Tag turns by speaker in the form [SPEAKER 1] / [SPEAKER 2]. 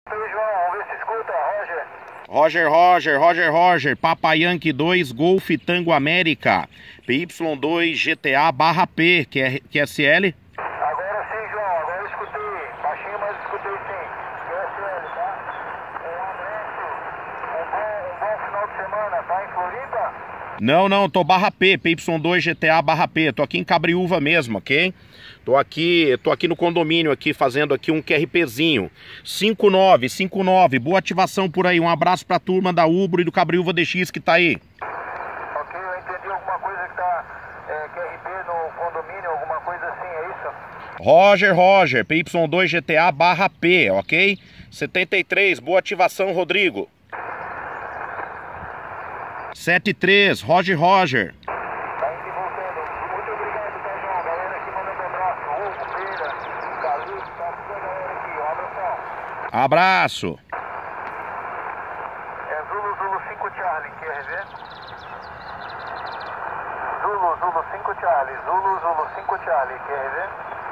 [SPEAKER 1] Oi, João, vamos ver se escuta,
[SPEAKER 2] Roger, Papa Yankee 2, Golf Tango América, PY2 GTA barra P, QSL?
[SPEAKER 1] Agora sim, João, agora eu escutei, baixinho, mas escutei sim, QSL, tá? Um bom final de semana, tá em Floripa?
[SPEAKER 2] Não, tô barra P, PY2 GTA barra P, tô aqui em Cabriúva mesmo, ok? Tô aqui no condomínio aqui, fazendo aqui um QRPzinho, 59, boa ativação por aí, um abraço pra turma da Ubro e do Cabriúva DX que tá aí.
[SPEAKER 1] Ok, eu entendi alguma coisa que tá, QRP no condomínio, alguma coisa assim, é isso?
[SPEAKER 2] Roger, PY2 GTA barra P, ok? 73, boa ativação, Rodrigo. 73, Roger.
[SPEAKER 1] Tá indo e voltando. Muito obrigado, tá, João? Galera aqui mandando um abraço. Hugo, Feira, Carlos, tá toda a galera aqui. Um abração.
[SPEAKER 2] Abraço.
[SPEAKER 1] É Zulu 5 Charlie, quer ver? Zulu 5 Charlie, Zulu 5 Charlie, quer ver?